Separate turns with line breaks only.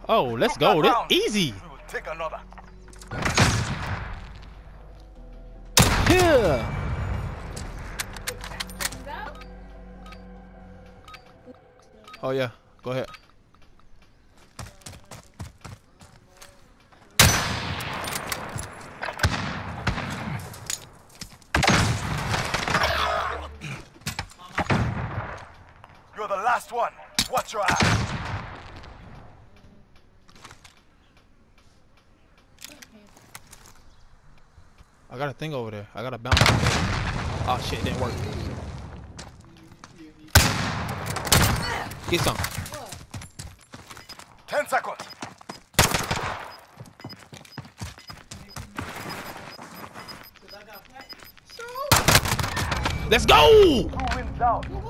Oh, let's go. This easy.
We will take another.
Yeah. Oh yeah. Go ahead.
You're the last one. Watch your ass.
I got a thing over there. I got a bounce. Oh shit, it didn't work. Get some.
10 seconds.
Let's go!
2 wins down.